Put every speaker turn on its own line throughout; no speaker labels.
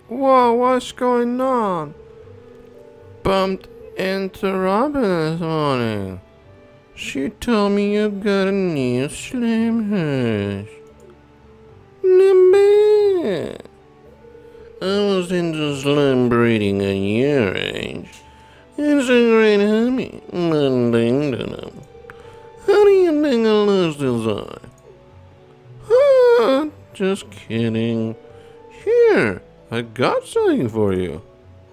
Whoa, what's going on? Bumped into Robin this morning. She told me you got a new slime house. Not bad. I was into slime breeding at your age. It's a great hobby, but ding dong. How do you think I lost this eye? Just kidding. Here, I got something for you.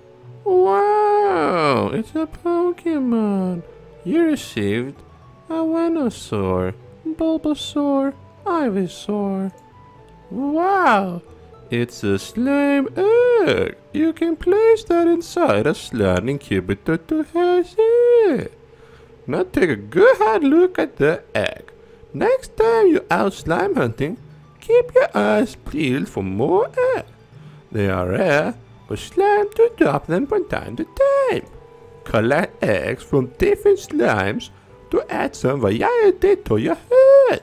Wow, it's a Pokemon. You received a Venusaur, Bulbasaur, Ivysaur. Wow, it's a slime egg. You can place that inside a slime incubator to hatch it. Now take a good hard look at the egg. Next time you're out slime hunting, keep your eyes peeled for more eggs. They are rare, but slime to drop them from time to time. Collect eggs from different slimes to add some variety to your herd.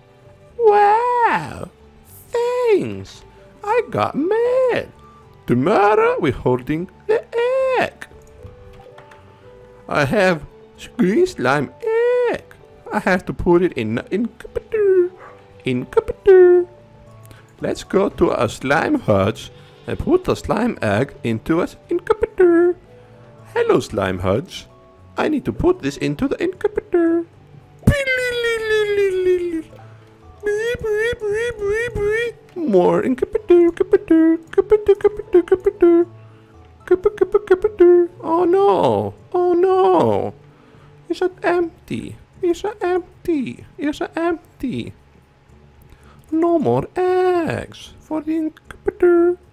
Wow! Thanks! I got mad. Tomorrow we're holding the egg. I have green slime egg. I have to put it in the incubator. Let's go to a slime hutch and put the slime egg into an incubator. Hello, slime hutch. I need to put this into the incubator. More incubator. Oh no! Oh no! It's empty. It's empty. No more eggs for the incubator.